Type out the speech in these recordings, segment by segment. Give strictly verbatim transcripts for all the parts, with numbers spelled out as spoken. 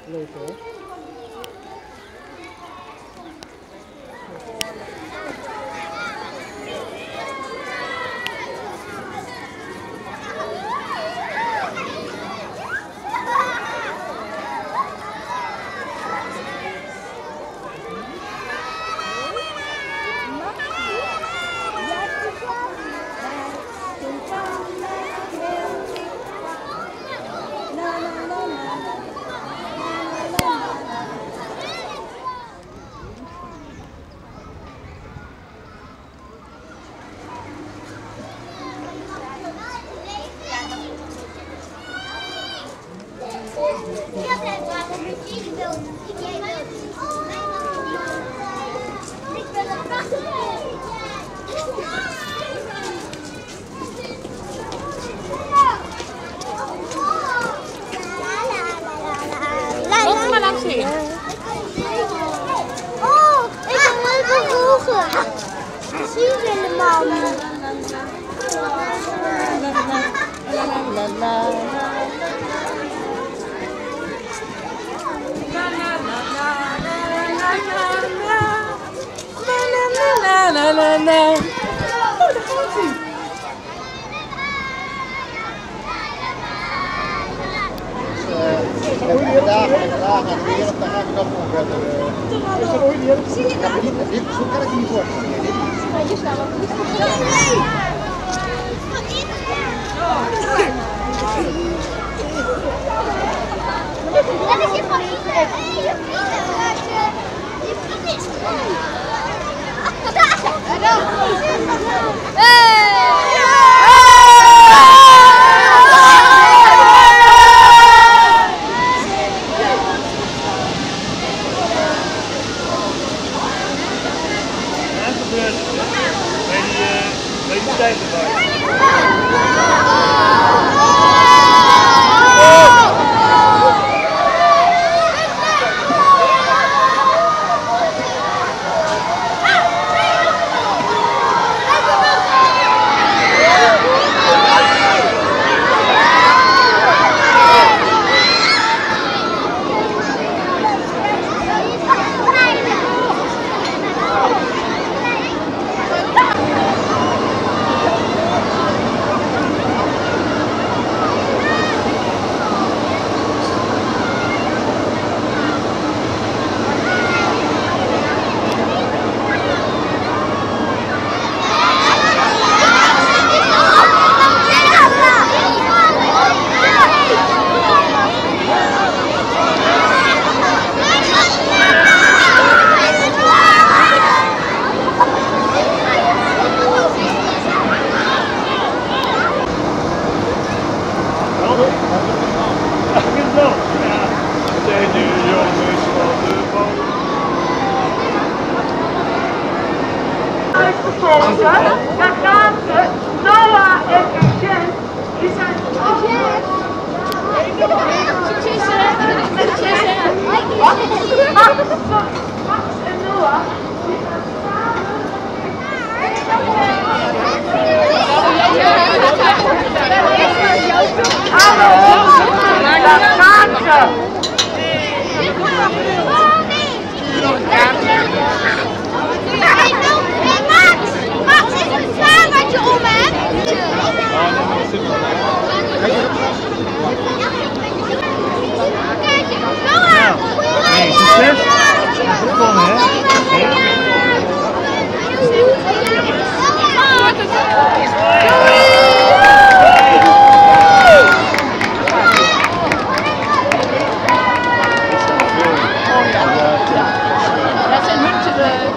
Leuk hoor. Wat maar langs zien. Oh, ik heb leuke ogen. Zie je helemaal niet. La la la. Oh, daar gaat hij. Vandaag en vandaag aan de wereld, dan gaan we dat nog verder. Is dat ooit niet? Ik heb niet, dit, zo kan ik niet voorstellen. Hier staan we. Dat is je favoriet. Weet je tijd erbij? Daar gaan ze. Noah en Etienne. Die zijn succes. Max en Noah. Daar gaan ze. Nee, succes. Begonnen, hè? Dat zijn hun te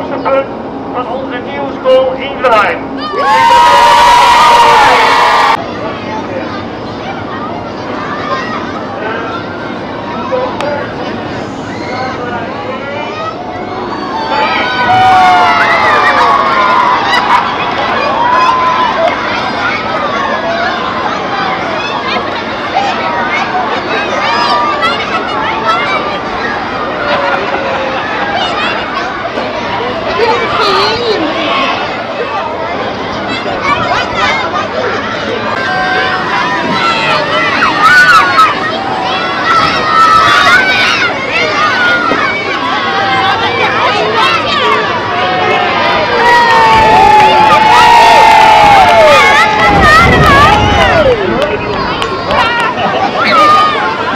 hoogtepunt van onze nieuwe school Ingelheim.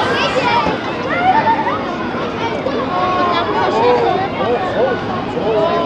Oh,